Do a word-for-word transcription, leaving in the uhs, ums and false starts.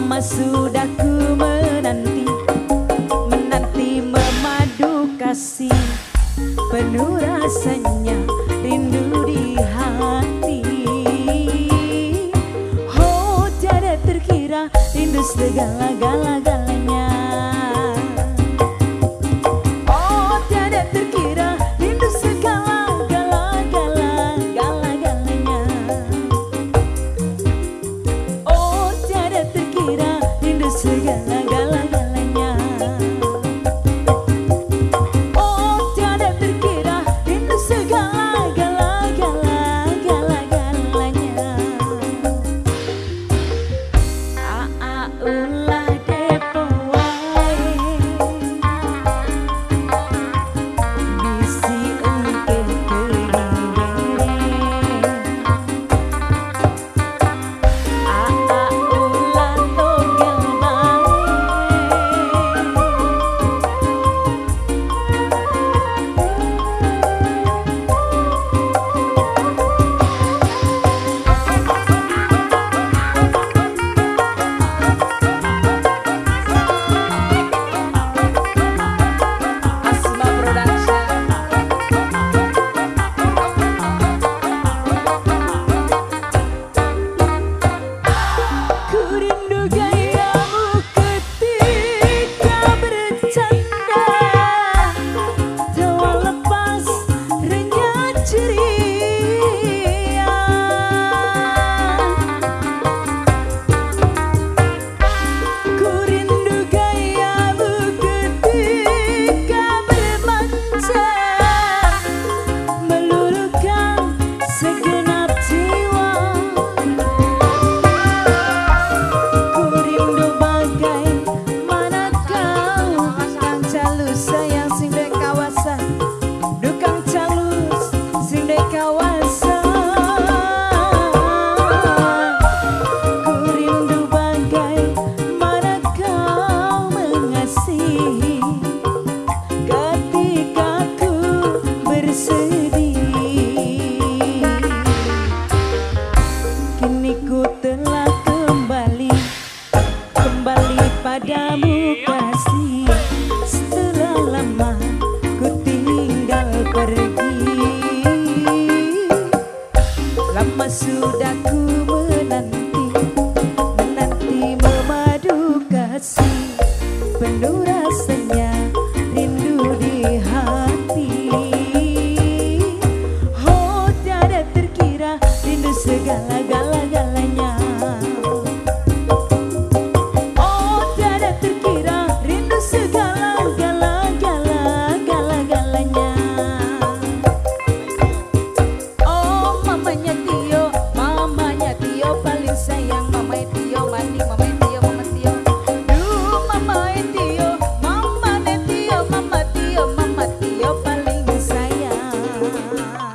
Lama sudah ku menanti, menanti memadu kasih, penuh rasanya rindu di hati. Oh tiada terkira rindu segala-gala-galanya. Oh tiada terkira rindu segala-gala-gala-gala-galanya. Oh tiada terkira rindu segala-gala-galanya. Oh tiada terkira rindu segala-gala-gala-gala-galanya. Aa ulah depo wae, bisi engke teuing bere. Aa ulah togel bae, Asma Production. Ku rindu gayamu ketika bercanda, tawa lepas renyah ceria. Ku rindu gayamu ketika bermanja, meluluhkan segenap jiwa. Ku rindu bagaimana kau, Kang Calus sayang sing dek kawasan, dukang Calus sing dek kawasan. Ku rindu bagaimana kau mengasihi ketika ku bersedih. Kini ku telah kembali, kembali padamu kasih. Setelah lama ku tinggal pergi, lama sudah ku menanti, menanti memadu kasih, penuh rasanya rindu di hati. Oh tiada terkira rindu segala-gala-galanya. Oh tiada terkira rindu segala-gala-gala-gala-galanya. Oh mamanya Tio, mamanya Tio paling sayang. Mamanya Tio mandi, mamanya Tio, mama Tio. Duh mamanya Tio, mamanya Tio, mama Tio, mama Tio paling sayang.